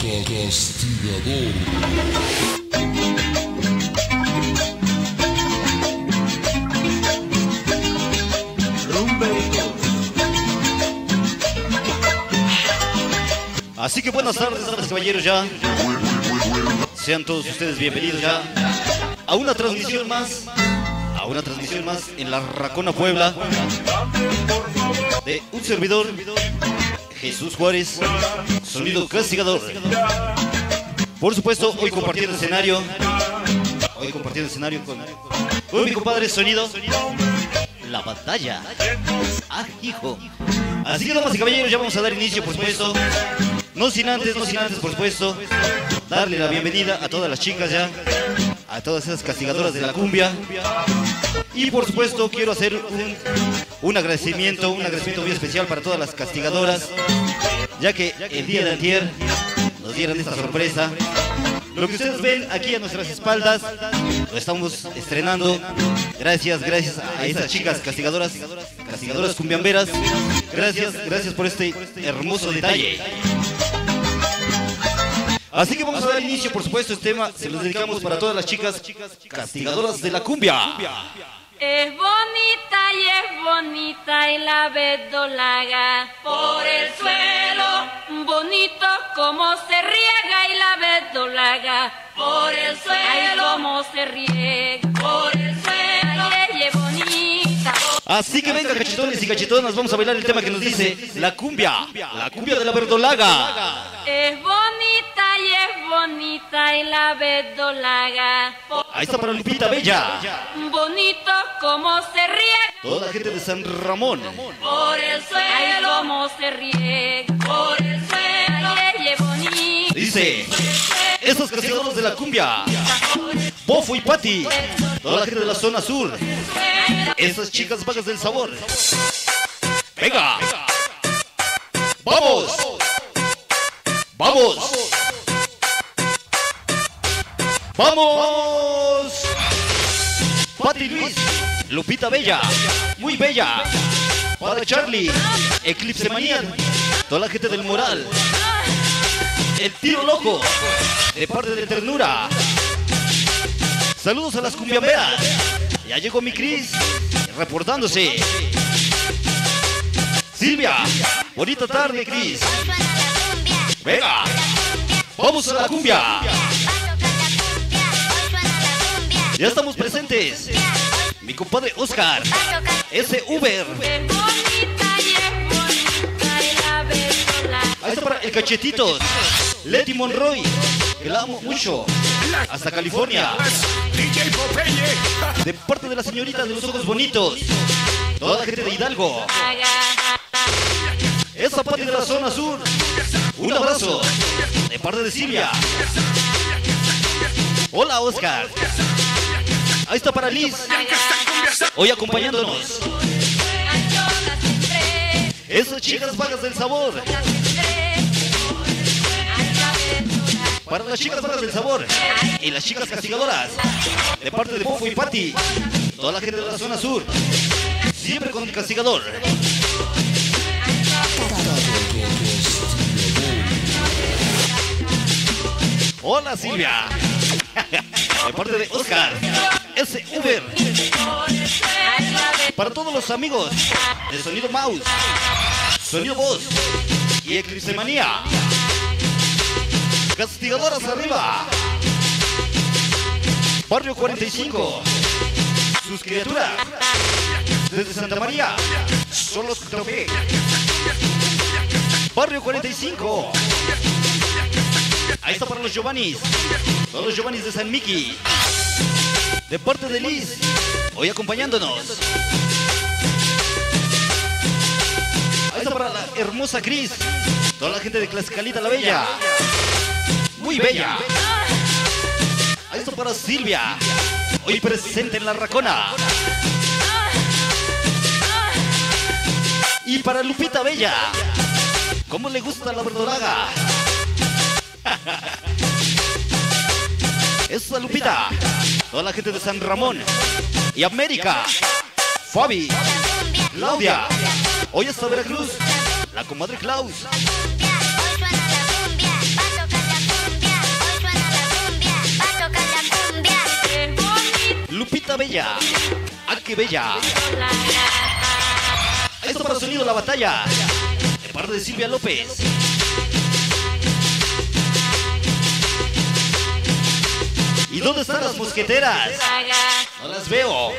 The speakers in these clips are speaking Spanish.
Castigador. Así que buenas tardes, damas y caballeros, ya. Sean todos ustedes bienvenidos ya a una transmisión más. A una transmisión más en la Racona Puebla. De un servidor, Jesús Juárez, Sonido Castigador. Por supuesto, hoy compartiendo escenario. Hoy compartiendo escenario con mi compadre Sonido La Batalla. Ah, hijo. Así que, damas y caballeros, ya vamos a dar inicio, por supuesto. No sin antes, por supuesto, darle la bienvenida a todas las chicas ya, a todas esas castigadoras de la cumbia. Y por supuesto quiero hacer un agradecimiento muy especial para todas las castigadoras, ya que el día de antier nos dieron esta sorpresa. Lo que ustedes ven aquí a nuestras espaldas lo estamos estrenando gracias a esas chicas castigadoras cumbiamberas. Gracias por este hermoso detalle. Así que vamos a dar inicio, por supuesto, este tema se los dedicamos para todas las chicas castigadoras de la cumbia. Es bonita y la verdolaga por el suelo, bonito como se riega y la verdolaga por el suelo, como se riega por el suelo, ella es bonita. Así que venga, cachetones y cachetonas, vamos a bailar el tema que nos dice la cumbia de la verdolaga. Es bonita y la verdolaga. Ahí está para Lupita Bella. Bonito como se riega. Toda la gente de San Ramón. Por el suelo, como se riega. Por el suelo, ella es bonita. Dice, esos castigadores de la cumbia, Bofo y Pati. Toda la gente de la zona sur. Esas chicas vagas del sabor. Venga. Vamos. Vamos. ¡Vamos! Pati Luis, Lupita Bella, muy bella. Para Charlie, Eclipse Manía, toda la gente del Moral. El Tiro Loco, de parte de Ternura. Saludos a las cumbiamberas. Ya llegó mi Cris, reportándose. Silvia, bonita tarde, Cris. Venga, vamos a la cumbia. Ya estamos presentes. Mi compadre Oscar, ese Uber. Ahí está para el Cachetitos, Leti Monroy, que la amo mucho. Hasta California. De parte de la señorita de los ojos bonitos. Toda la gente de Hidalgo. Esa parte de la zona sur. Un abrazo. De parte de Silvia. Hola, Oscar. Ahí está para Liz, hoy acompañándonos. Esas chicas vagas del sabor. Para las chicas vagas del sabor y las chicas castigadoras, de parte de Bofo y Pati. Toda la gente de la zona sur, siempre con el castigador. Hola, Silvia. De parte de Oscar, ese Uber. Para todos los amigos de Sonido Mouse, Sonido Voz y Eclipse Manía. Castigadoras arriba. Barrio 45. Sus criaturas. Desde Santa María. Son los Café. Barrio 45. Ahí está para los Giovannis. Todos los Giovannis de San Miki. De parte de Liz, hoy acompañándonos. Ahí está para la hermosa Cris. Toda la gente de Tlaxcalita la Bella. Muy bella. Ahí está para Silvia, hoy presente en la Racona. Y para Lupita Bella, ¿cómo le gusta la verdolaga? Esa Lupita. Toda la gente de San Ramón y América. Fabi, Claudia. Hoy hasta Veracruz, la comadre Klaus. bella. ¡Ah, qué bella! Esto para Sonido La Batalla, de parte de Silvia López. ¿Y dónde están las mosqueteras? No las veo.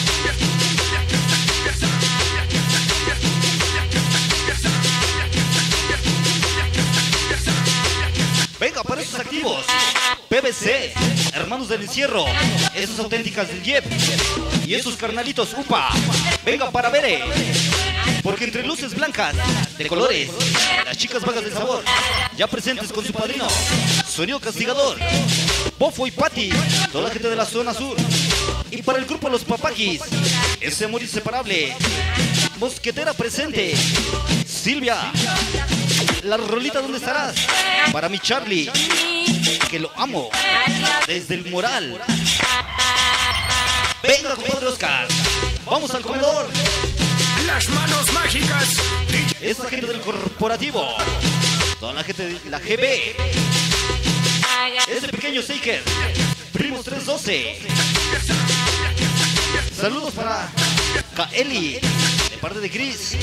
Venga, para esos activos. PBC, Hermanos del Encierro, esos auténticas del Jeep y esos carnalitos UPA. Venga para Bere, porque entre luces blancas de colores, las chicas vagas de sabor, ya presentes con su padrino, Sonido Castigador, Bofo y Pati, toda la gente de la zona sur. Y para el grupo Los Papaquis, ese amor inseparable, Mosquetera presente, Silvia, la rolita ¿dónde estarás? Para mi Charlie, que lo amo desde el moral. Venga, compadre Oscar, vamos al comedor. Las manos mágicas. Esa gente del corporativo, toda la gente de la GB, ese pequeño Shaker, Primos 312. Saludos para Kaeli, de parte de Chris.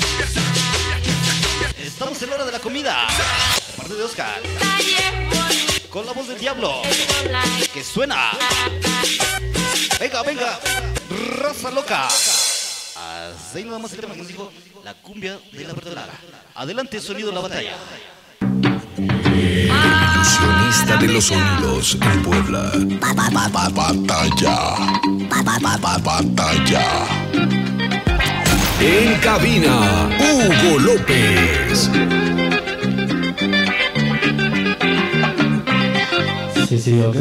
Estamos en la hora de la comida, de parte de Oscar, con la voz del diablo, que suena. Venga, venga, raza loca. Así nada más el tema que nos dijo, la cumbia de la verdolaga. Adelante, Sonido La Batalla. Ilusionista de los sonidos en Puebla. Batalla. Batalla. En cabina, Hugo López. Sí, ok.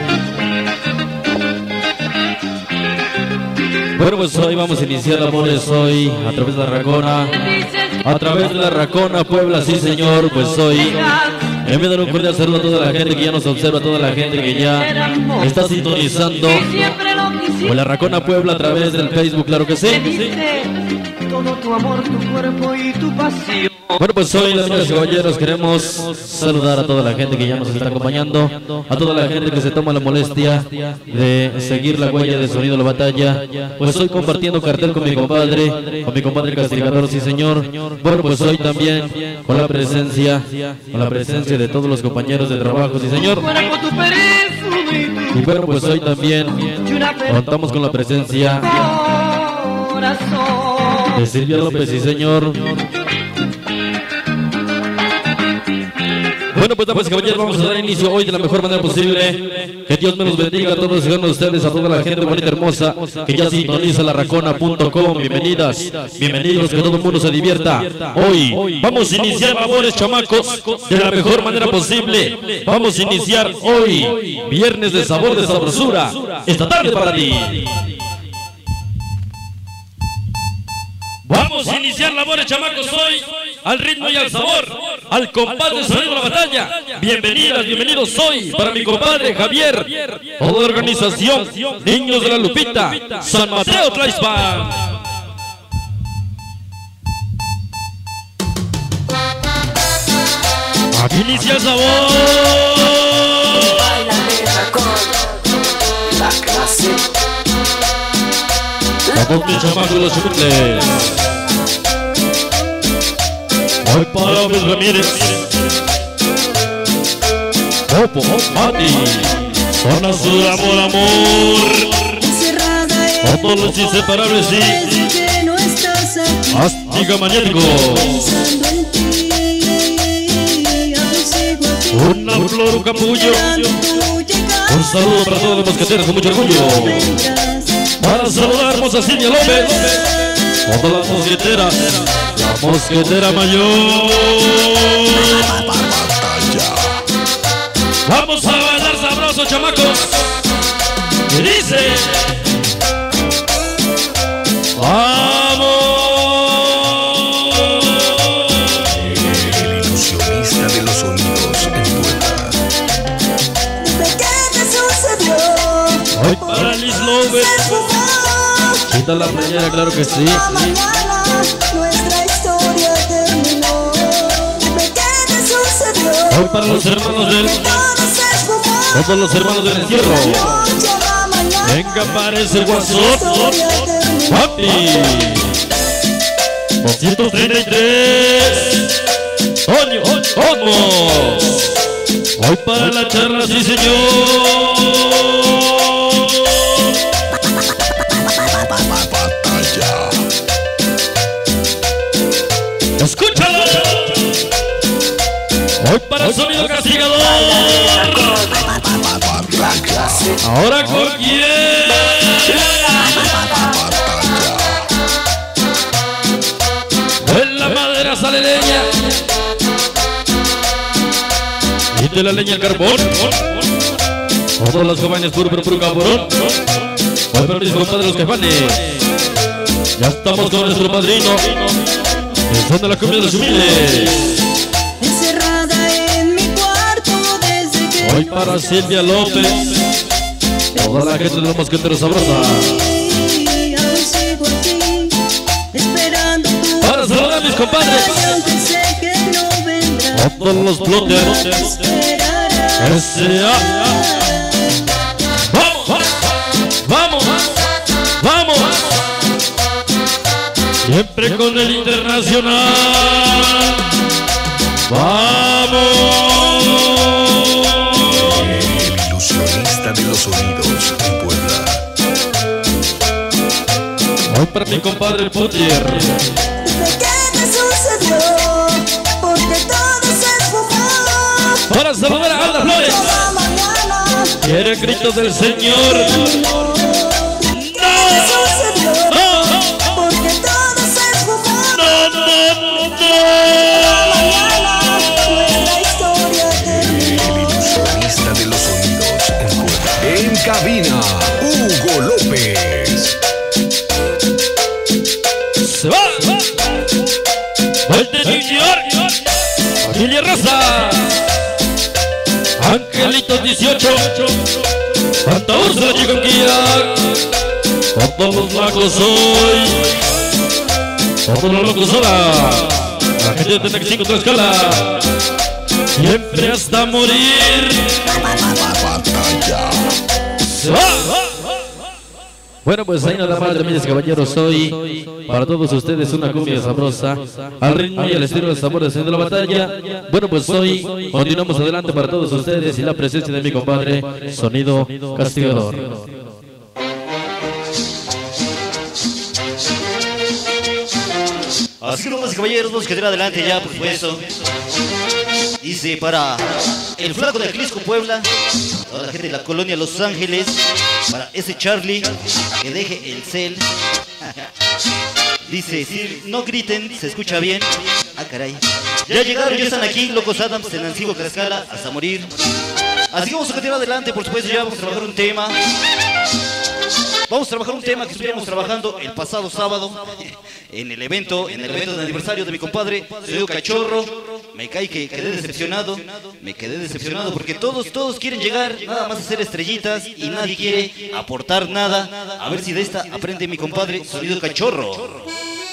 Bueno, pues hoy vamos a iniciar, amores, hoy a través de la Racona. A través de la Racona, Puebla, sí señor, pues hoy enviando un cordial saludo a toda la gente que ya nos observa, a toda la gente que ya está sintonizando con la Racona Puebla a través del Facebook, claro que sí. Todo tu amor, tu cuerpo y tu pasión. Bueno, pues hoy, damas y caballeros, queremos saludar a toda la gente que ya nos está acompañando, a toda la gente que se toma la molestia de seguir la huella de Sonido La Batalla. Pues hoy compartiendo cartel con mi compadre Castigador, sí señor. Bueno, pues hoy también con la presencia de todos los compañeros de trabajo, sí señor. Y bueno, pues hoy también contamos con la presencia de Silvia López, sí señor. Bueno, pues damas y caballeros, vamos a dar inicio hoy de la mejor manera posible. Que Dios me los bendiga a todos y a ustedes, a toda la gente bonita, hermosa, que ya sintoniza la Racona.com. Bienvenidas, bienvenidos, que todo el mundo se divierta. Hoy vamos a iniciar, amores chamacos, de la mejor manera posible. Vamos a iniciar hoy, viernes de sabor, de sabrosura, esta tarde para ti. Vamos a iniciar labores, chamacos, hoy al ritmo y al sabor, al compadre Sonido La Batalla. Bienvenidas, bienvenidos hoy para mi compadre Javier, toda la organización Niños de la Lupita, San Mateo Tlaixpan. Aquí inicia el sabor. Vamos mis chamacos los chupitles. Hoy para Luis Ramírez, Popo, Mati, Zona Sur, amor. Todos los inseparables, sí. Astiga Maniático. Una flor, un capullo. Un saludo para todos los mosqueteros con mucho orgullo. Para saludar a Silvia López, todas las mosqueteras, la mosquetera mayor. Vamos a bailar sabroso, chamacos. Y dice: ¡vamos! El ilusionista de los sonidos en Puebla. ¿Qué te sucedió? Hoy para Liz López. Quita la playera, claro que sí. Mañana nuestra historia terminó. ¿Qué te sucedió? Hoy para los hermanos del, todos los hermanos del encierro. Venga, aparece el WhatsApp. Historia terminó. Papi. 233. Toño, vamos. Hoy para la charla, sí señor. Escúchalo. Hoy para el sonido castigador. Ahora con quién. De la madera sale leña. Y de la leña el carbón. Todos los jóvenes puro cabrón. Hoy para mis compadres los jefanes. Ya estamos con nuestro padrino. Pensando en la comida de los humildes. Encerrada en mi cuarto desde que Hoy para Silvia López. Toda la gente de los mosqueteros sabrosa. y aún sigo aquí, esperando tu Para saludar a mis compadres. aunque sé que no vendrá. Todos los plotters. Esperará. S.A. Vamos, vamos, vamos. Siempre con el internacional. Vamos. El ilusionista de los sonidos en Puebla. Hoy para mi compadre el Potier. ¿De qué te sucedió? Porque todo se esfumó. Para saludar a Alda Flores. Cada mañana Quiere gritos del Señor. ¿qué te sucedió? Porque todo se esfumó. Mañana nuestra historia terminó. El ilusionista de los sonidos en Puebla. En cabina, Hugo López. Se va. Vuelta de New York. Familia Rosa. Angelitos 18. Santa Úrsula, Chiconquilla. Todos los locos hoy. Todos los locos sola. La gente de Tenexico, Tlaxcala. Siempre hasta morir. Se va. Bueno, pues ahí nada más, damas y caballeros, hoy para todos ustedes una cumbia sabrosa, al ritmo y al estilo de sabores de la batalla. Bueno, pues hoy continuamos adelante para todos ustedes y la presencia de mi compadre, Sonido Castigador. Así que, damas y caballeros, vamos a quedar adelante ya, por supuesto. Dice para el flaco de Jalisco, Puebla, toda la gente de la colonia Los Ángeles, para ese Charlie, que deje el cel. Dice, si no griten, se escucha bien. Ah, caray. Ya llegaron, ya están aquí, Locos Adams, Tenancingo, Tlaxcala, hasta morir. Así que vamos a continuar adelante, por supuesto, ya vamos a trabajar un tema. Vamos a trabajar un tema que estuvimos trabajando el pasado sábado en el evento de aniversario de mi compadre, Sonido Cachorro. Me cae que quedé decepcionado, porque todos quieren llegar nada más a ser estrellitas y nadie quiere aportar nada. A ver si de esta aprende mi compadre, Sonido Cachorro.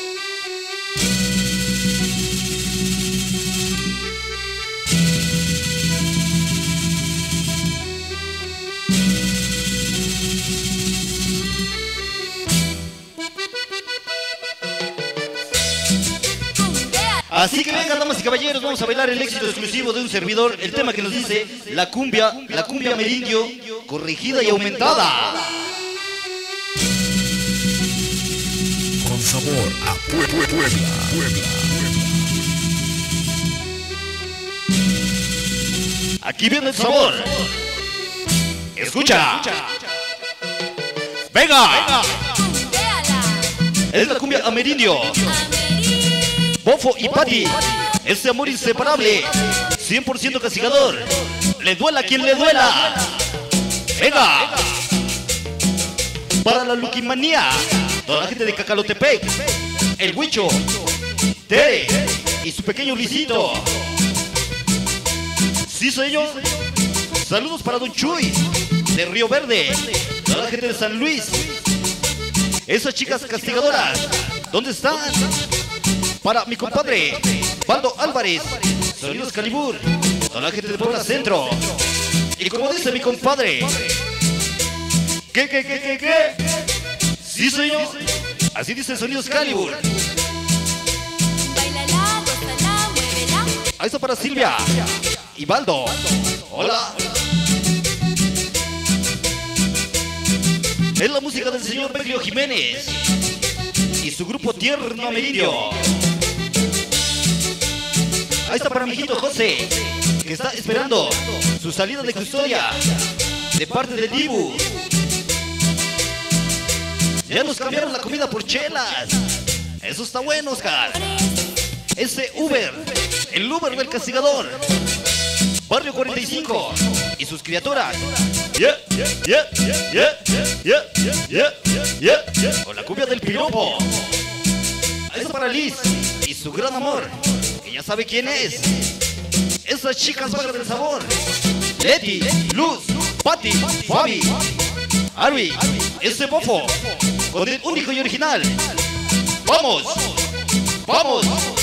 Así que venga, damas y caballeros, vamos a bailar el éxito exclusivo de un servidor, el tema que nos dice la cumbia amerindio, corregida y aumentada. Con sabor a Puebla. Aquí viene el sabor. Escucha. Venga. Es la cumbia amerindio. Bofo y Pati, ese amor inseparable, 100% castigador, le duela a quien le duela. Venga. Para la Luquimanía, toda la gente de Cacalotepec, el Huicho, Tere y su pequeño Luisito. Sí, señor. Saludos para Don Chuy, de Río Verde, toda la gente de San Luis. Esas chicas castigadoras, ¿dónde están? Para mi compadre, Valdo Álvarez, Sonidos Calibur, toda la gente de Puebla Centro. Y como dice mi compadre, ¿Qué? Sí, señor. Así dice Sonidos Calibur. Bailala, gózala, muévela. Ahí está para Silvia y Baldo. Hola. Es la música del señor Pedro Jiménez y su grupo Tierno Amerindio. Ahí está para mi hijito José, que está esperando su salida de custodia de parte de Dibu. Ya nos cambiaron la comida por chelas. Eso está bueno, Oscar. Ese Uber, el Uber del castigador. Barrio 45 y sus criaturas. Con la cumbia del piropo. Ahí está para Liz y su gran amor, que ya sabe quién es. Esas chicas vagas del sabor. Leti, Luz, Patti, Fabi, Arby, ese bofo, con el único y original. ¡Vamos! ¡Vamos!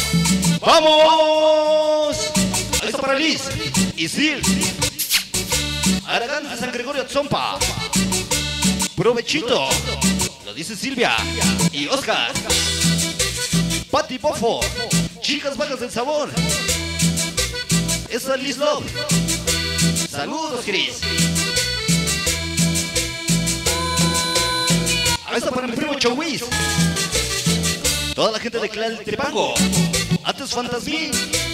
¡Vamos! Ahí está para Liz y Sil. Aragán de San Gregorio Atzompa. Provechito. Lo dice Silvia y Oscar. Patti Bofo. Chicas vagas del sabor. Esa es Liz Love. Saludos, Cris. Ahí está para mi primo Chowis. Toda la gente de Tlaltepango. Antes Fantasmín.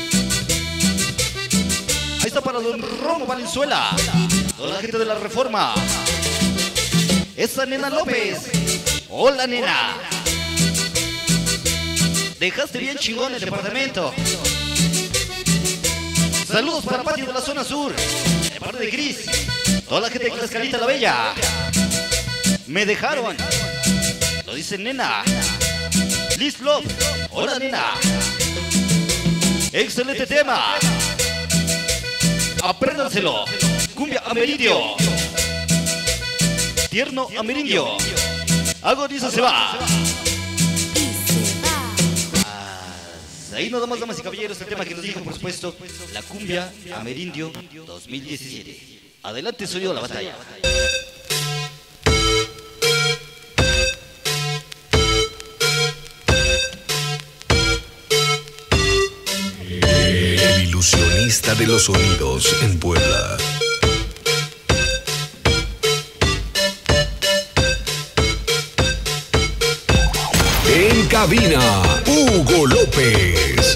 Ahí está para Don Romo Valenzuela. Toda la gente de la Reforma. Esa Nena López. Hola, nena. Dejaste bien chingón el departamento. Saludos para Patio de la zona sur, de parte de Gris. Toda la gente de Tlaxcalita la Bella. Me dejaron. Lo dice Nena. Liz Love. Hola, nena. Excelente tema. Apréndanselo. Cumbia Amerindio. Tierno Amerindio. Agoniza se va. Ahí nada más, damas y caballeros, el tema que nos dijo, por supuesto, la cumbia Amerindio 2017. Adelante, Sonido La Batalla. El ilusionista de los sonidos en Puebla. En cabina, Hugo López.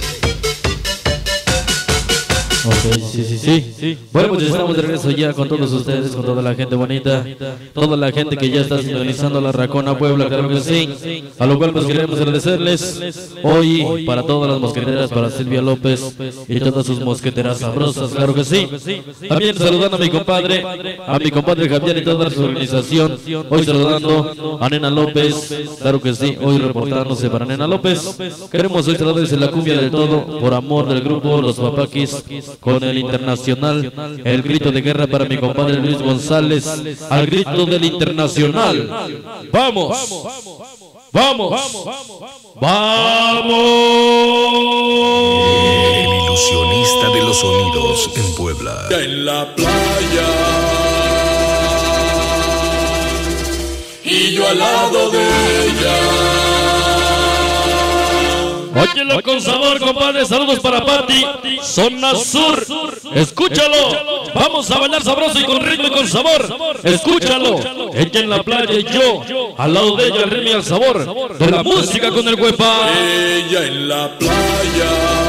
Ok, sí. Bueno, pues estamos de regreso ya con todos ustedes, con toda la gente bonita, toda la gente que ya está sintonizando la Racona Puebla, claro que sí. A lo cual pues queremos agradecerles hoy para todas las mosqueteras, para Silvia López y todas sus mosqueteras sabrosas, claro que sí. También saludando a mi compadre Javier y toda su organización. Hoy saludando a Nena López, claro que sí, hoy reportándose para Nena López. Queremos hoy traerles la cumbia del todo, por amor del grupo Los Papaquis, con el Internacional. El grito de guerra para mi compadre Luis González, al grito del Internacional. ¡Vamos! ¡Vamos! ¡Vamos! El ilusionista de los sonidos en Puebla. En la playa y yo al lado de ella. Óyelo con sabor, compadre. Saludos para Patti, Zona Sur. Escúchalo. Vamos a bailar sabroso y con ritmo y con sabor. Escúchalo. Ella en la playa y yo al lado de ella, el ritmo y el sabor de la música con el huepa. Ella en la playa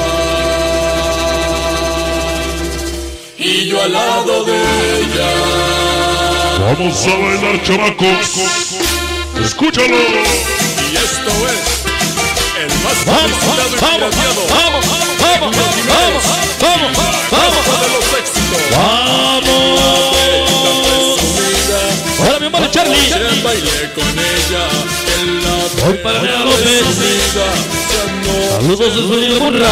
y yo al lado de ella. Vamos a bailar, chamacos. Escúchalo. Y esto es el más solicitado y pirateado. Vamos de los éxitos. Hola, mi hermano Charlie. Ayer bailé con ella en la Hoy para Nena López. Saludos de Sonido Burra.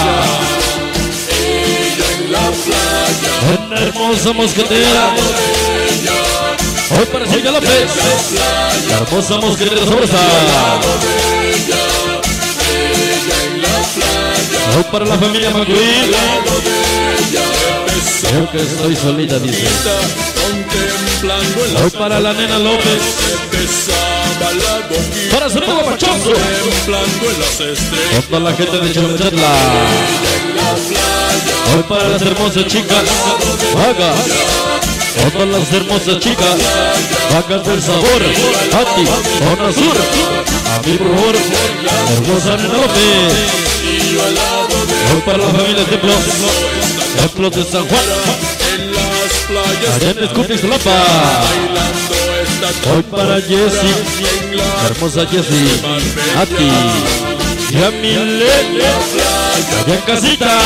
Ella en la playa. Una hermosa mosquetera. Hoy para Silvia López. La hermosa mosquetera sabrosa. Hoy para la familia McQueen. Creo que estoy solita, dice. contemplando en Hoy para la nena López, se besaba la boquita, para Sonido Guapachoso, contemplando en las estrellas. con toda la gente de Chochatla. Hoy para las hermosas chicas vacas, con todas las hermosas chicas vacas del sabor, Pati, Zona Sur, a mí por favor, hermosa nena López. Hoy para la familia Templos de San Juan, allá en Escupislapa. Hoy para Jessie, hermosa Jessie, a ti y a Milet, allá en casita.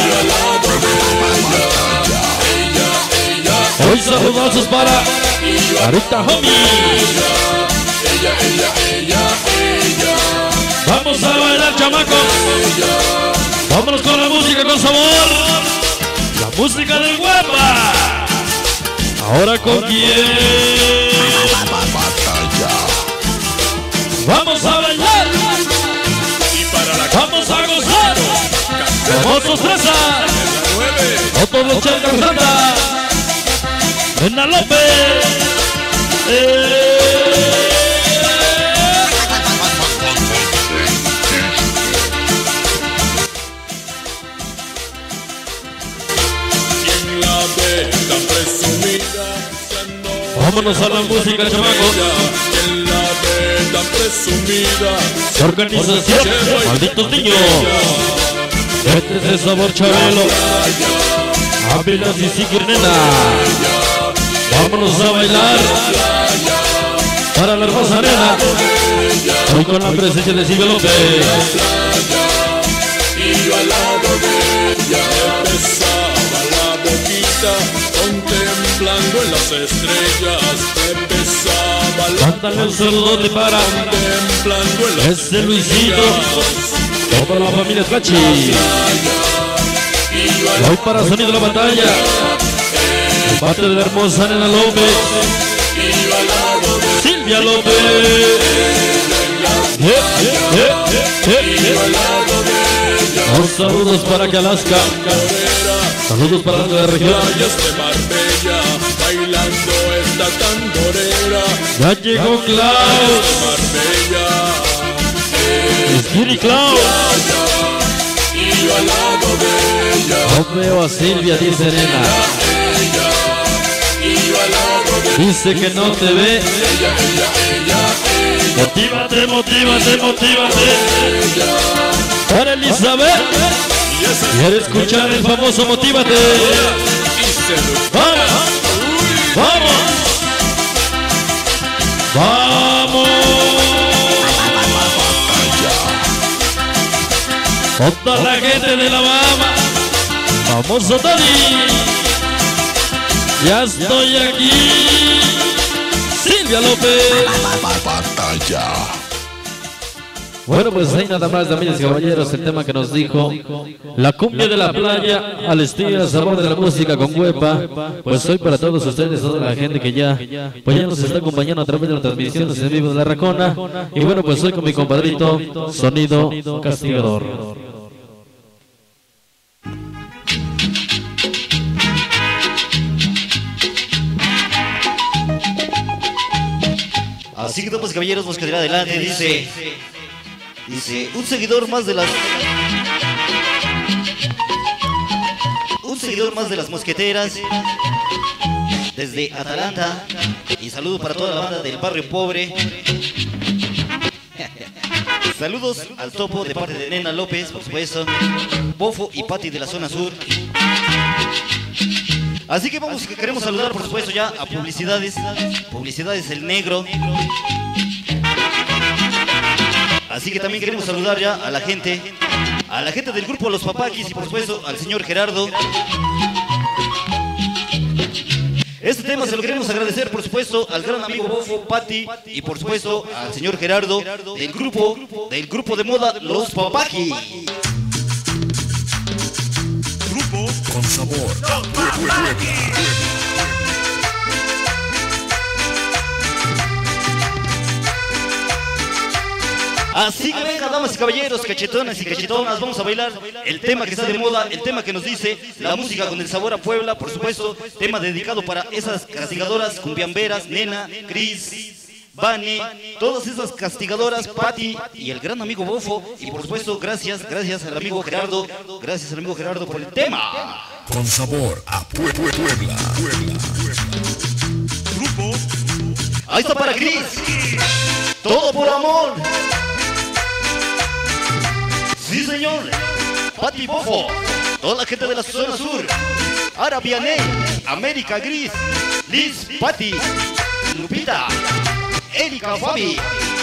Hoy saludazos para Arita Homie. Vamos a bailar, chamacos. Vámonos con la música con sabor. La música del Guapa. Ahora con quién. Vamos a bailar. Vamos a gozar. Famosos Fresa. Otros los Chelcas Santa. Nena López. Vámonos a la música, chamacos. En la veda presumida, Organización Malditos Niños. Este es el sabor Chabelo. Ávilas y Sikir Nena. Vámonos a bailar para la hermosa nena. Hoy con la presencia de Silvia López. y yo al lado de ella besaba la boquita, contemplando en las estrellas, me besaba la Cántale un saludote para contemplando en las ese Luisito, toda la familia Tlachi. Hoy para Sonido de la Batalla, el parte de la hermosa nena López, Silvia López. Los saludos para Alaska, saludos para la región. playas de Marbella, bailando esta tamborera. Ya llegó Klaus, Marbella, Skinny Klaus. y yo al lado de ella, No veo a Silvia, dice nena. y yo al lado de Dice que no te ve. Motívate, motívate, motívate. Para Elizabeth, quiere escuchar el famoso Motívate. Vamos, vamos, vamos. Toda la gente de La Bahama, vamos a Tony. Ya estoy aquí. Silvia López. Bueno, pues hay nada más, damas y caballeros, el tema que nos dijo la cumbia de la playa al estilo, al sabor de la música con Huepa. Pues hoy para todos ustedes, toda la gente que ya nos está acompañando a través de la transmisión en vivo de La Racona. Y bueno, pues hoy con mi compadrito Sonido Castigador. Así que, damas y caballeros, nos quedará adelante. Dice, un seguidor más de las... Un seguidor más de las mosqueteras. Desde Atalanta. Y saludo para toda la banda del barrio pobre. Saludos al topo de parte de Nena López, por supuesto. Bofo y Pati de la zona sur. Así que vamos, que queremos saludar, por supuesto, ya a Publicidades. Publicidades El Negro. Así que también queremos saludar ya a la gente del grupo Los Papakis y por supuesto al señor Gerardo. Este tema se lo queremos agradecer, por supuesto, al gran amigo Bofo, Pati y por supuesto al señor Gerardo del grupo de moda Los Papakis. Grupo con sabor. Así que venga, damas y caballeros, cachetonas y cachetonas, vamos a bailar el tema que está de moda, el tema que nos dice la música con el sabor a Puebla, por supuesto, tema dedicado para esas castigadoras, cumbiamberas, Nena, Cris, Vane, todas esas castigadoras, Pati y el gran amigo Bofo, y por supuesto, gracias al amigo Gerardo, por el tema. Con sabor a Puebla. Grupo. Ahí está para Cris. Todo por amor. Sí, señor. Pati Bofo. Toda la gente de la zona sur. Ara Vianey, América Gris, Liz, Pati, Lupita, Erika Fabi.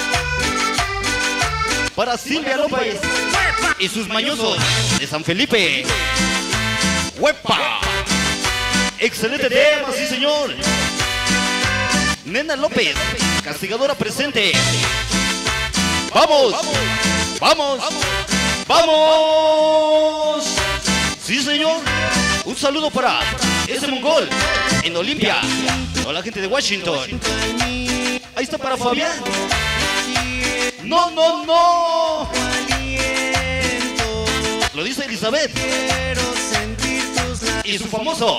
Para Silvia López y sus mañosos de San Felipe. ¡Huepa! Excelente tema, sí, señor. Nena López, castigadora presente. ¡Vamos! ¡Vamos! ¡Vamos! Sí, señor. Un saludo para ese mongol en Olimpia. O la gente de Washington. Ahí está para Fabián. ¡No, no, no! Lo dice Elizabeth. Y su famoso.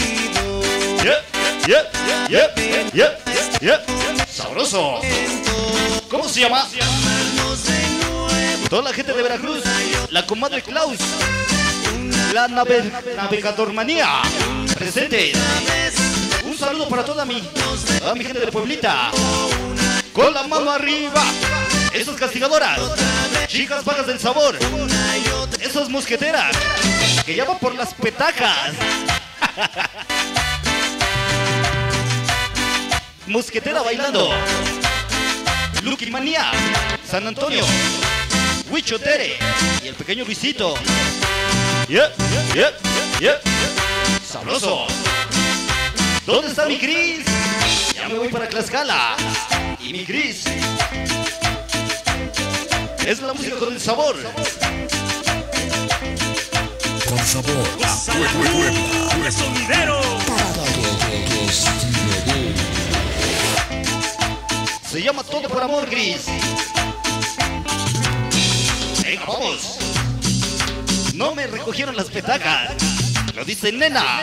Sabroso. ¿Cómo se llama? Toda la gente de Veracruz. La comadre Klaus. La navegadormanía. Presente. Un saludo para toda mi gente de Pueblita. Con la mano arriba. Esas castigadoras. Chicas vagas del sabor. Esas mosqueteras. Que ya van por las petacas. Mosquetera bailando. Lucky Manía, San Antonio, Huicho Tere y el pequeño Luisito. Sabroso. ¿Dónde está mi Cris? Ya me voy para Tlaxcala. Y mi Cris es la música con el sabor. Con sabor a Puebla. Sonidero. Se llama Todo por Amor, Cris. Venga, vamos. No me recogieron las petacas. Lo dice Nena.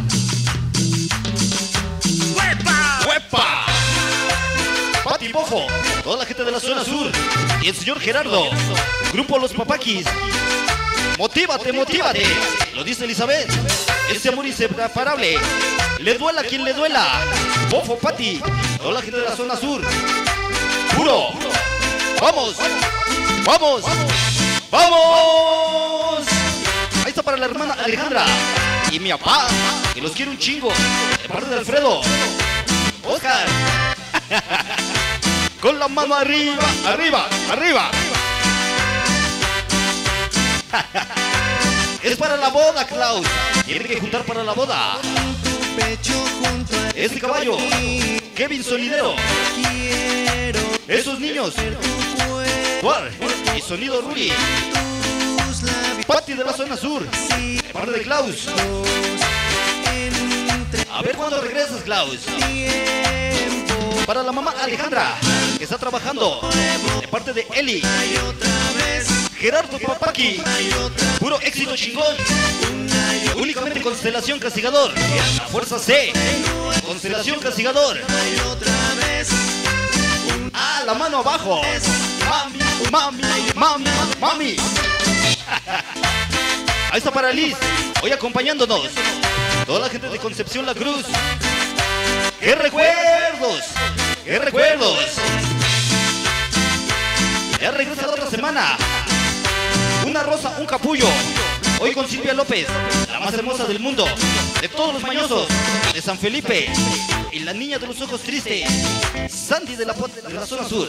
¡Huepa! ¡Huepa! Pati Bofo, toda la gente de la zona sur. Y el señor Gerardo. Grupo Los Papaquis. Motívate, motívate. Lo dice Elizabeth. Ese amor inseparable. Le duela a quien le duela. Bofo, Pati. Toda la gente de la zona sur. Puro. Vamos. Vamos. Vamos. Ahí está para la hermana Alejandra. Y mi papá, que los quiere un chingo. De parte de Alfredo. Oscar. Con la mano arriba. Arriba. Arriba. Es para la boda, Klaus. Tiene que juntar para la boda. Este caballo, Kevin Sonidero. Esos niños, Tuar y Sonido Ruri. Pati de la zona sur, de parte de Klaus. A ver cuándo regresas, Klaus. Para la mamá Alejandra, que está trabajando, de parte de Eli. Gerardo Papaki, puro éxito chingón. Únicamente Constelación Castigador. La Fuerza C, Constelación Castigador. Ah, la mano abajo. Mami, mami, mami, mami. Ahí está para Liz, hoy acompañándonos. Toda la gente de Concepción La Cruz. ¡Qué recuerdos! ¡Qué recuerdos! Ya regresa la otra semana. Una rosa, un capullo. Hoy con Silvia López, la más hermosa del mundo. De todos los mañosos, de San Felipe. Y la niña de los ojos tristes, Sandy de la zona sur.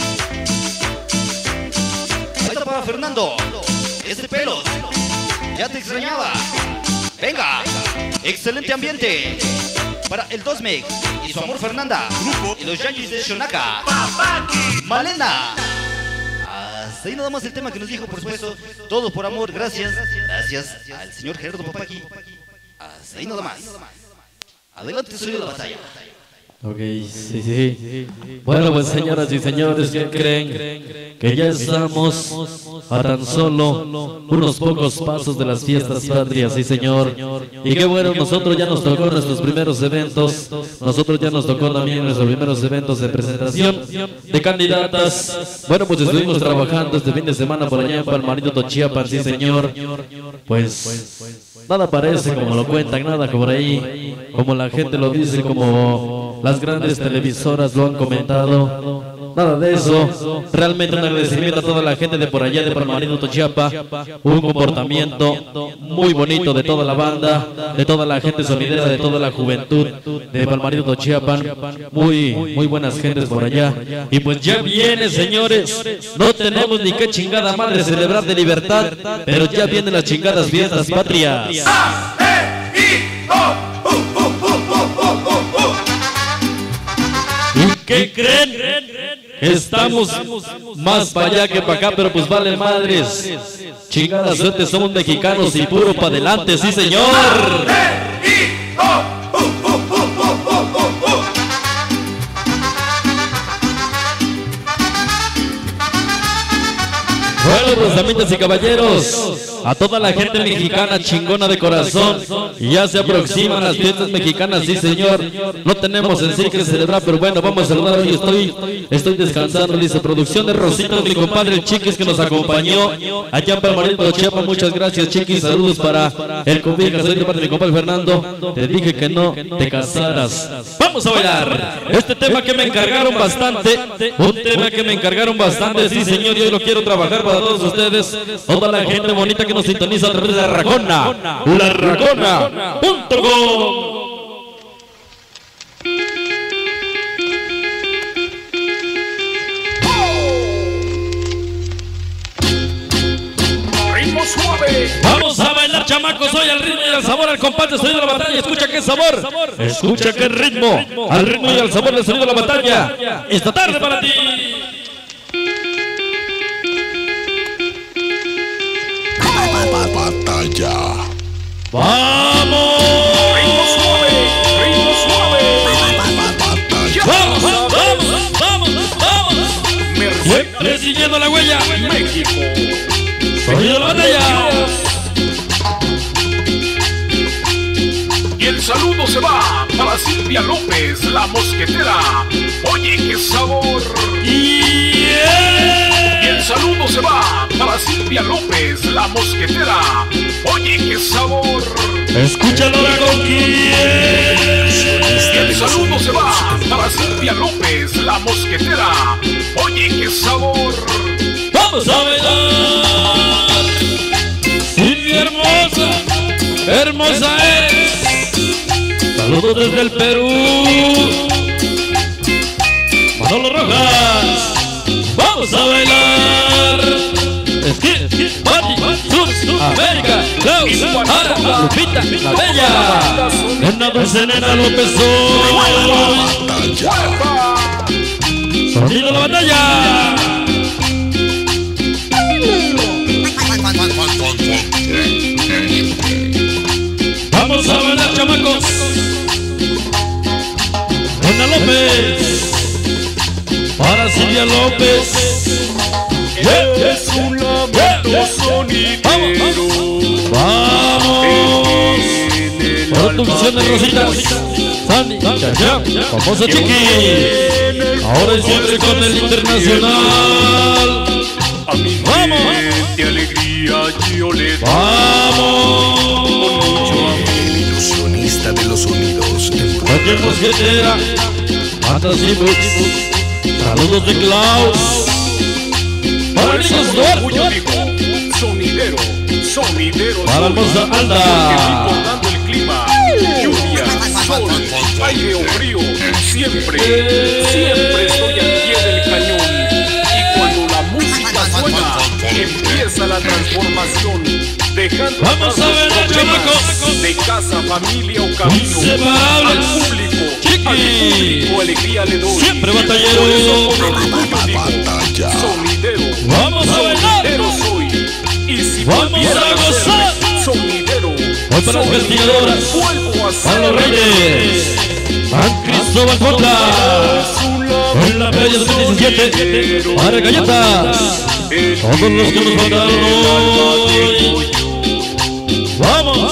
Ahí está para Fernando. Ese pelos. Ya te extrañaba. Venga. Excelente ambiente. Para el Dosmec y su amor Fernanda. Y los Yankees de Shonaka. Malena. Hasta ahí nada más el tema que nos dijo, por supuesto. Todo por amor. Gracias. Gracias al señor Gerardo Papaki. Hasta ahí nada más. Adelante, Sonido de la Batalla. Ok, sí. Bueno, pues señoras y señores, ¿qué creen? que ya estamos a tan solo unos pocos pasos de las fiestas patrias, sí señor. Y qué bueno, nosotros ya nos tocó nuestros primeros eventos, nosotros ya nos tocó también nuestros primeros eventos de presentación de candidatas. Bueno, pues estuvimos trabajando este fin de semana por allá en Palmarito, Tochiapan, sí señor. Pues nada parece como lo cuentan, nada por ahí, como la gente lo dice, como las grandes televisoras lo han comentado. Nada de eso. Realmente un agradecimiento a toda la gente de por allá de Palmarito, Tochiapa. Un comportamiento muy bonito de toda la banda, de toda la gente sonidera, de toda la juventud de Palmarito, Tochiapan. Muy buenas gentes por allá. Y pues ya viene, señores. No tenemos ni qué chingada madre celebrar de libertad, pero ya vienen las chingadas fiestas patrias. ¿Y qué creen? Estamos más para allá que para acá, pero pues vale madres. Chingada suerte, somos mexicanos y puro para adelante, sí señor. Bueno, pues damas y caballeros, a toda la gente mexicana chingona de corazón, ya se aproximan las fiestas mexicanas, sí señor. No tenemos en sí que celebrar, pero bueno, vamos a saludar hoy. Estoy descansando, dice producción de Rosita, mi compadre el Chiquis que nos acompañó allá en Palmarito, Tochiapa. Muchas gracias, Chiquis, saludos para el Cobija, soy de parte de mi compadre Fernando. Te dije que no te casaras. Vamos a bailar este tema que me encargaron bastante, un tema que me encargaron bastante, sí señor, y hoy lo quiero trabajar para todos ustedes, toda la gente bonita que nos sintoniza a través de la Racona.com. Vamos a bailar, chamacos, hoy al ritmo y al sabor, al compás del sonido de la batalla. Escucha qué sabor, escucha qué ritmo, al ritmo y al sabor del sonido de la batalla. Esta tarde para ti. Batalla. ¡Vamos! Ritmo suave, ritmo suave. ¡Vamos! Siempre siguiendo la huella. México. Sonido de la batalla. Y el saludo se va para Silvia López, la mosquetera. Oye, qué sabor. Y el saludo se va para Silvia López, la mosquetera. Oye, qué sabor. Escúchalo de con quién. Y el saludo se va para Silvia López, la mosquetera. Oye, qué sabor. Vamos a bailar. Silvia hermosa es. Saludos desde el Perú. Manolo Rojas. Vamos a bailar. América, Klaus, Ara, Lupita, la Bella. Una dulce nena López hoy. Sonido de la batalla. Vamos a bailar, chamacos. Ana López. Para Silvia López. Es un lamento sonidero. Vamos. Producción de Rositas, Sandy, Chacha, famoso Chiqui. Ahora y siempre con el internacional. A mi Vamos. de alegría yo le doy Vamos. El ilusionista de los sonidos. Cualquier mosquetera. Fantasy Books. Saludos de Klaus. Para el niños Duarte. yo digo, sonidero Para hermosa Alda. recordando el clima, lluvia, sol, aire o frío, siempre estoy al pie del cañón. Y cuando la música suena, empieza la transformación, dejando Vamos a ver, chamacos. de casa, familia o camino. Inseparables. Al público, Chiqui. alegría le doy. Siempre batallero. Por eso con orgullo digo, Batalla. sonidero. Vamos a bailar. Sonidero soy. Y si Vamos volviera a gozar. ser sonidero, Hoy para las soy, investigadoras. vuelvo a Para los ser. Reyes. San Cristóbal Jota. En la feria 2017 para galletas. Todos los que nos mandaron hoy. Vamos.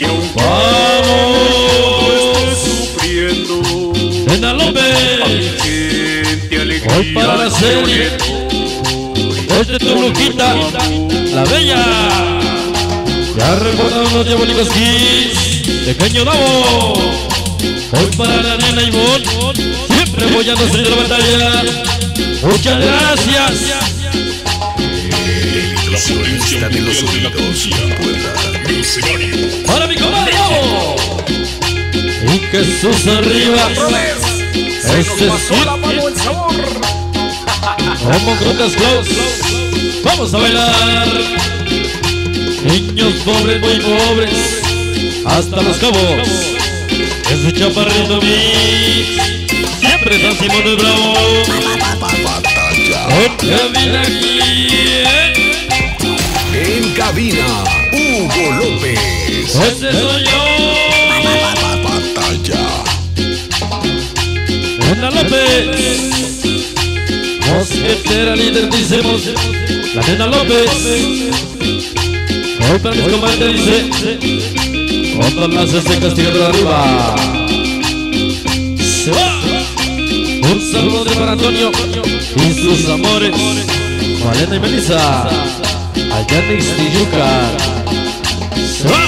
Vamos. Nena López. Hoy para la serie. Desde Toluquita, la bella. Ya recordaron los diabólicos Kiss. Pequeño Davo. Hoy para la nena Ivonne. Siempre apoyando a Sonido La Batalla. Muchas gracias. La solista de los sonidos en Puebla. Para mi comadre. Y Jesús arriba. Ese sí. Como Crotas Claus. Vamos a bailar. Niños pobres, muy pobres. Hasta Los Cabos. Ese chaparrito mí. Siempre San Simón el Bravo. En cabina En cabina, Hugo López. ese soy yo. Nena López. Mosquetera líder dicemos. La Nena López. Hoy para mis comandantes dice. Con las de castigador arriba. Se va. Un saludo de para Antonio y sus amores. Malena y Melissa. Allá de Ixtiyuca. Se va.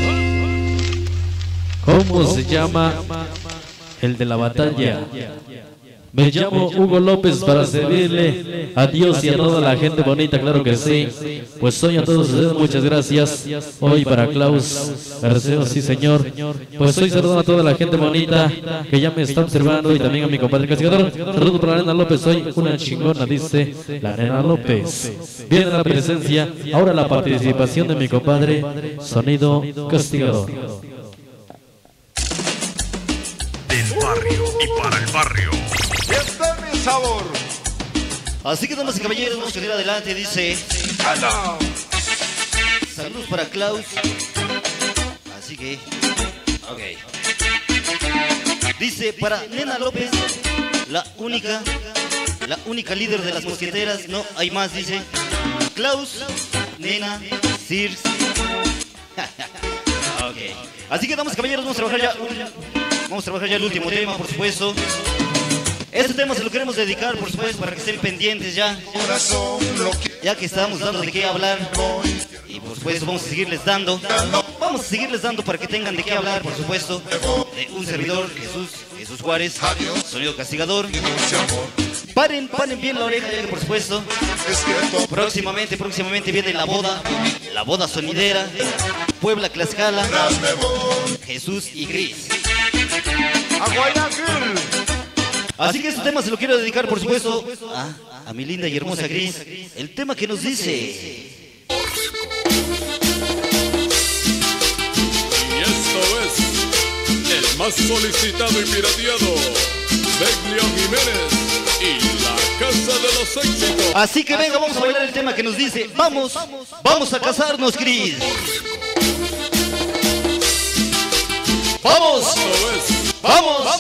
¿Cómo se llama el de la batalla? Me llamo Hugo López para servirle a Dios y a toda la gente bonita, claro que sí. Pues soy a todos ustedes, muchas gracias. Hoy para Klaus Garceo, sí señor. Pues soy saludando a toda la gente bonita que ya me está observando y también a mi compadre castigador. Saludos para la Nena López, soy una chingona, dice la Nena López. Viene la presencia, ahora la participación de mi compadre Sonido Castigador. Del barrio y para el barrio. Sabor. Así que, damas y caballeros, vamos a seguir adelante. Dice: saludos para Klaus. Así que, ok. Dice: para Nena López, la única líder de las mosqueteras. No hay más, dice. Klaus, Nena, Circe. Ok. Así que, damas y caballeros, vamos a trabajar ya el último tema, por supuesto. Este tema se lo queremos dedicar, por supuesto, para que estén pendientes ya. Ya que estamos dando de qué hablar. Y por supuesto vamos a seguirles dando. Vamos a seguirles dando para que tengan de qué hablar, por supuesto. De un servidor, Jesús Juárez, Sonido Castigador. Paren bien la oreja, ya que por supuesto próximamente viene la boda sonidera, Puebla, Tlaxcala, Jesús y Gris. Así que este tema se lo quiero dedicar, por supuesto, a mi linda y hermosa Gris. El tema que nos dice: Y esto es el más solicitado y pirateado, Beglio Jiménez y la Casa de los Éxitos. Así que venga, vamos a bailar el tema que nos dice: vamos a casarnos, Gris. ¡Vamos! ¡Vamos!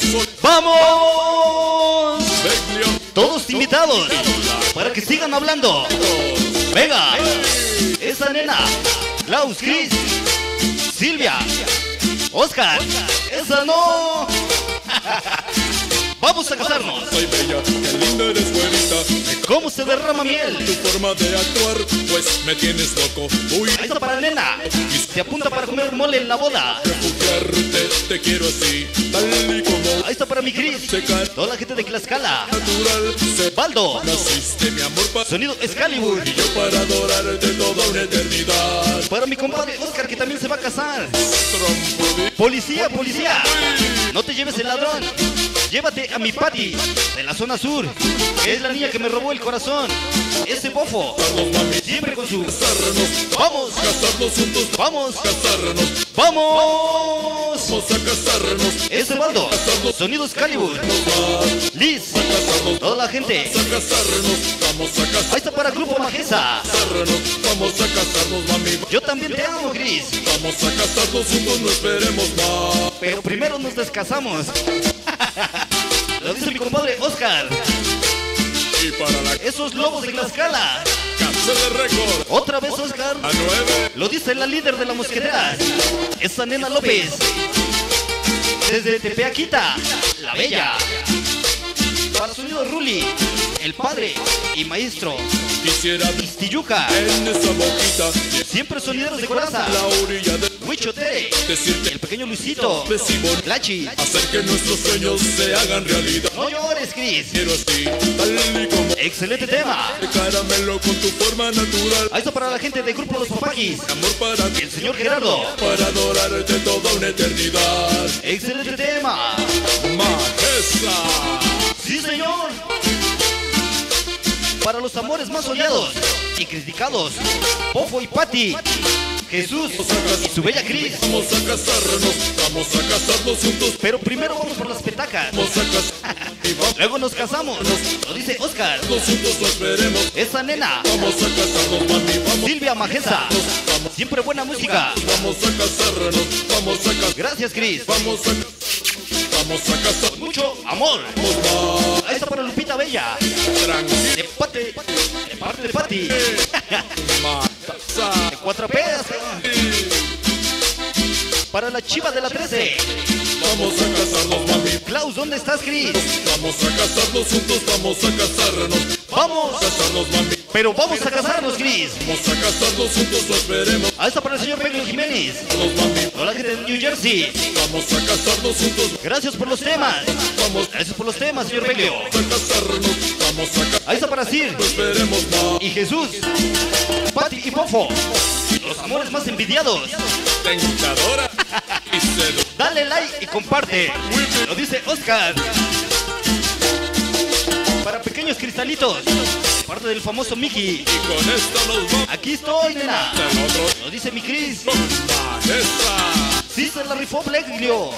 ¡Vamos! Todos invitados para que sigan hablando. Venga, esa nena, Klaus, Chris, Silvia, Oscar, esa no. Vamos a casarnos. Soy bella, qué linda eres, güerita. ¿Cómo se derrama miel? Tu forma de actuar, pues me tienes loco. Uy, ahí está para la nena. Se apunta para comer mole en la boda. refugiarte, te quiero así, tal y como. Ahí está para mi Cris. Toda la gente de Tlaxcala. Natural, Baldo. naciste, mi amor, Sonido Excalibur. y yo para adorarte toda una eternidad. Para mi compadre Oscar, que también se va a casar. Trompudí. Policía, policía. No te lleves el ladrón. Llévate a mi Pati de la zona sur, que es la niña que me robó el corazón. Ese bofo, siempre con su vamos, Casarnos juntos, vamos, casarnos, vamos. vamos a casarnos, Ese Baldo, Sonido Excalibur, Liz, toda la gente. vamos a casarnos, vamos a casarnos, Ahí está para Grupo Majesa. vamos a casarnos, mami. Yo también te amo, Gris. Vamos a casarnos juntos, no esperemos más. Pero primero nos descasamos. Lo dice mi compadre Oscar. Y para la Esos lobos de Tlaxcala. casa de récord. Otra vez Oscar. A 9. Lo dice la líder de la mosquetera. Esa Nena López. Desde Tepeaquita, la Bella. Para sonido Ruli, el padre y maestro. Quisiera Tiyuca. en esa boquita. Siempre sonideros de Coraza. La orilla de Huichote. decirte El pequeño Luisito. Simón. Lachi. Hacer que nuestros sueños se hagan realidad. No llores, Cris. Quiero así, tal y como Excelente tema. de caramelo con tu forma natural. Ahí está para la gente del grupo Los Papaquis. Amor para ti, El señor Gerardo. para adorarte toda una eternidad. Excelente tema. Majestad. Sí, señor. Para los amores más odiados y criticados, Pofo y Pati, Jesús y su bella Cris. Vamos a casarnos juntos. Pero primero vamos por las petacas. Vamos a casarnos y vamos Luego nos casamos. Lo dice Oscar. juntos, nos veremos. Esa nena. Vamos a casarnos, mami, vamos. Silvia Majesa. Siempre buena música. Vamos a casarnos, vamos a casarnos. Gracias, Cris. Vamos a casarnos. Mucho amor. Ahí está para Lupita Bella. Tranquilo. De parte de Pati. De Cuatro Pedas. Para la chiva de la 13. Vamos a casarnos, mami. Klaus, ¿dónde estás, Cris? Vamos a casarnos juntos, vamos a casarnos. Vamos. Casarnos, mami. Pero vamos a casarnos, Cris. Vamos a casarnos juntos, nos veremos. Ahí está para el señor Pedro Jiménez. Los mami. Hola, gente de New Jersey. Vamos a casarnos juntos. Gracias por los temas. Vamos Gracias por los temas, señor Peglio. a casarnos. Vamos a casarnos. Ahí está para Sir Nos veremos, ma. y Jesús. Pati y Pofo. Los amores más envidiados. Tentadora y seductora. Dale like y comparte. Lo dice Oscar. Para pequeños cristalitos. Parte del famoso Mickey. Y con esto nos vamos Aquí estoy, nena. al otro. Lo dice mi Cris. Majestad. Sí, se la rifó Pleglio.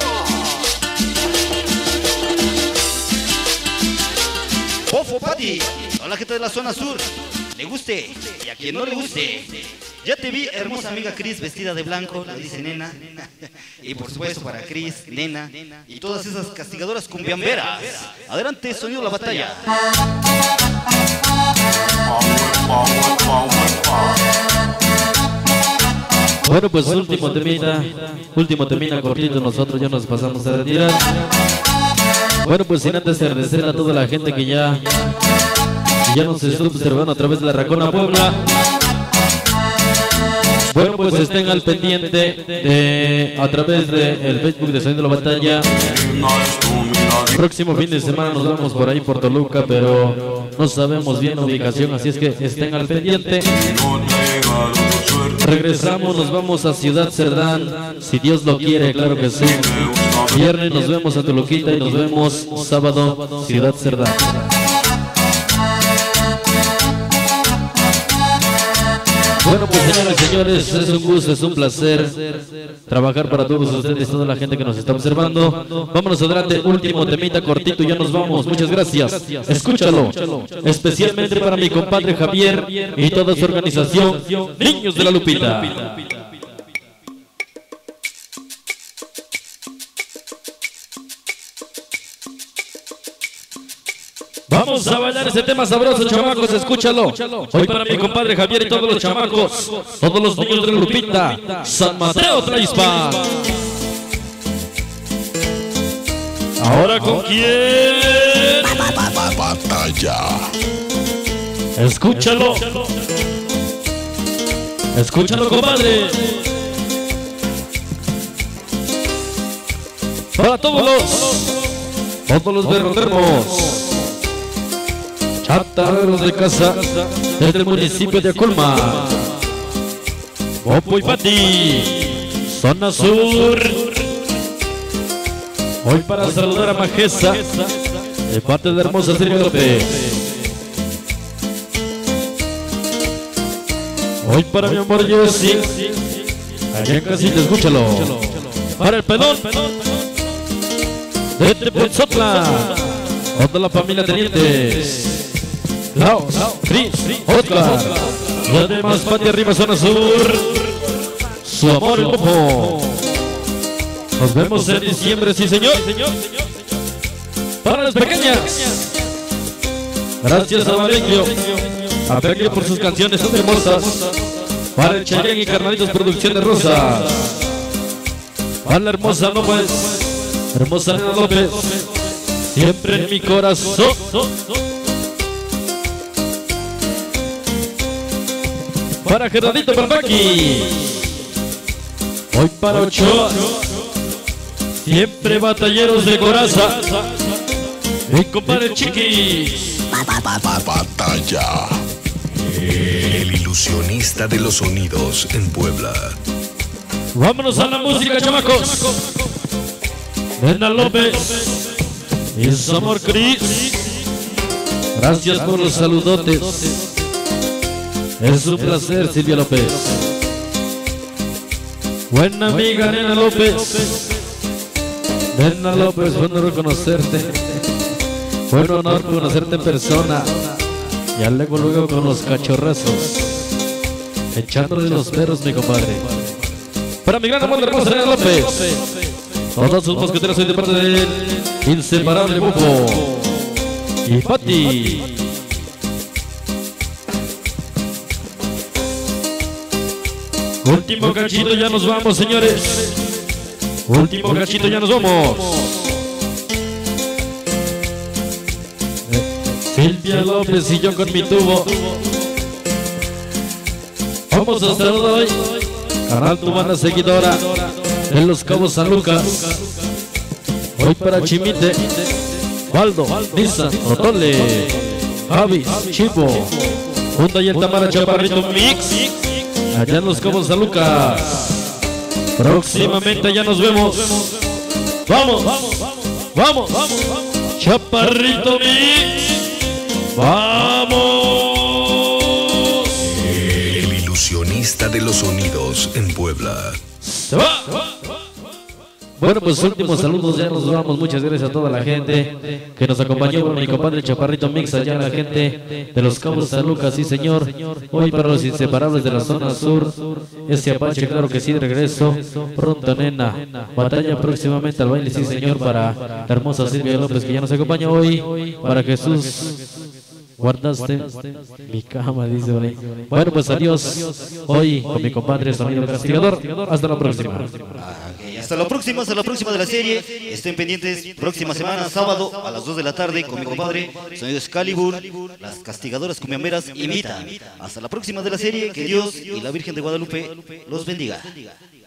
Pofo, Pati. A la gente de la zona sur. Le guste. Y a quien no le guste. Ya te vi, hermosa amiga Cris, vestida de blanco, lo dice nena. Y por supuesto para Cris, nena. Y todas esas castigadoras cumbiamberas. Adelante, sonido la batalla. Bueno, pues último termina cortito, nosotros ya nos pasamos a retirar. Bueno, pues sin antes agradecer a toda la gente que ya nos está observando a través de la Racona Puebla. Bueno, pues estén al pendiente a través del Facebook de Sonido la Batalla. Próximo fin de semana nos vamos por ahí por Toluca, pero no sabemos bien la ubicación, así es que estén al pendiente. Regresamos, nos vamos a Ciudad Cerdán, si Dios lo quiere, claro que sí. Viernes nos vemos a Toluquita y nos vemos sábado Ciudad Cerdán. Bueno, pues señoras y señores, es un gusto, es un placer trabajar para todos ustedes, toda la gente que nos está observando. Vámonos adelante, último temita cortito y ya nos vamos. Muchas gracias. Escúchalo, especialmente para mi compadre Javier y toda su organización, Niños de la Lupita. Vamos a bailar ese tema sabroso, chamacos, escúchalo. Hoy para mi compadre Javier y todos los chamacos, todos los niños de la Lupita, San Mateo Tlaixpan. Ahora con quién? Batalla. Escúchalo. Escúchalo, compadre. Para todos los berrotermos, chatarreros de casa desde el municipio de Acolma, Popo y Pati, zona sur. Hoy para saludar a Majesa de parte de la hermosa Silvia López. Hoy para mi amor Jessy, allá en casita, escúchalo. Para el pelón de Tepotzotla, toda la familia Tenientes, Klaus, Cris, Oscar, y además Pati arriba, zona sur, su amor el Popo. Nos vemos en diciembre, sí señor. Para las pequeñas. Gracias a Valerio. A Valerio por sus canciones son hermosas. Para el Chayanne y Carnalitos Producciones Rosa. Para la hermosa López. Hermosa Nena López. Siempre en mi corazón. Para Gerardito Perfecti. Hoy para Ochoa. Siempre batalleros de coraza. Mi compadre Chiquis. Batalla. El ilusionista de los sonidos en Puebla. Vámonos a la música, chamacos. Nena López. Y su amor Cris. Gracias por los saludotes. Es un placer, Silvia López. Buena amiga, Nena López. Nena López, fue un honor conocerte. Fue un honor conocerte en persona. Ya luego con los cachorrazos. Echándole los perros, mi compadre. Para mi gran amor de hermosa Nena López. Todos sus mosqueteros soy de parte del inseparable Bufo y Pati. Último cachito, ya nos vamos, señores. Último cachito, ya nos vamos. Silvia López y yo con mi tubo. Vamos a saludar hoy. Canal Tu Banda Seguidora en Los Cabos San Lucas. Hoy para Chimite, Waldo, Nissan, Rotole, Javis, Chivo, Hyundai y Tamara Chaparrito Mix. Allá en Los Cabos San Lucas. Próximamente ya nos vemos. Vamos, vamos, Chaparrito Mix. Vamos. El ilusionista de los sonidos en Puebla. Se va. Bueno, pues últimos saludos, ya nos vamos. Muchas gracias a toda la gente que nos acompañó. Bueno, mi compadre Chaparrito Mix, allá la gente de Los Cabos San Lucas, sí señor. Hoy para los inseparables de la zona sur, ese Apache, claro que sí, de regreso. Pronto, nena. Batalla próximamente al baile, sí señor, para la hermosa Silvia López que ya nos acompaña hoy. Para Jesús. Guardaste mi cama, dice por ahí. Bueno, pues adiós. Hoy con mi compadre Sonido Castigador. Hasta la próxima. Hasta la próxima de la serie. Estén pendientes, próxima semana, sábado a las 2 de la tarde con mi compadre Sonido Excalibur. Las castigadoras cumbiamberas imitan. Hasta la próxima de la serie. Que Dios y la Virgen de Guadalupe los bendiga.